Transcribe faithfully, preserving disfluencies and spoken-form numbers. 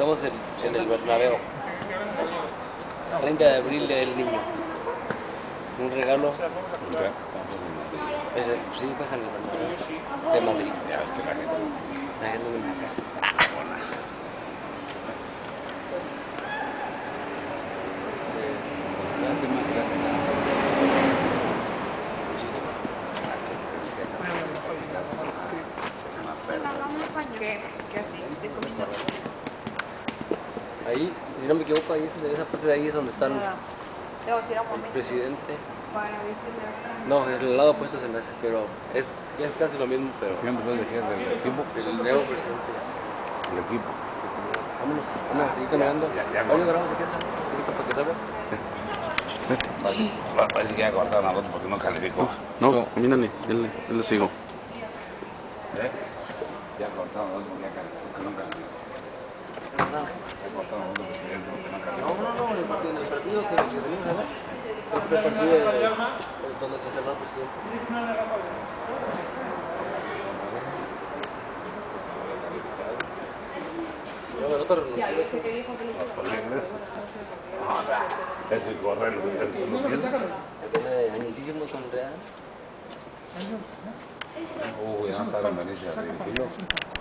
Estamos en, en el Bernabéu. treinta de abril del niño. Un regalo. Es el, sí, pasa en el Bernabéu de Madrid. Ya ves que la gente... La gente me marca. ¿Qué, qué haces? ¿De comida? Ahí, si no me equivoco, ahí es, esa parte de ahí es donde está el, Debo ir a un el momento. presidente. Para decirle. No, el lado opuesto se me hace, pero es, es casi lo mismo, pero Siempre puedes elegir del equipo. el nuevo presidente. El equipo. Vámonos, vamos a seguir caminando. Ya, ya, Oye, grabamos si quieres, un poquito para que salgas. Vale. Parece que ya cortaron al otro porque no calificó. No, camínale, yo le, yo le sigo. ¿Eh? Ya cortaron al otro porque ya calificó, que no calificó. Ya cortaron al otro presidente porque no calificó. No, no, no, en el partido, en el partido que, que venimos a ver. Fue el partido de, de donde se cerró el presidente. Luego el otro renunció. Es el correo, es el Tiene añísimos con Real. Uy, ya no está la noticia.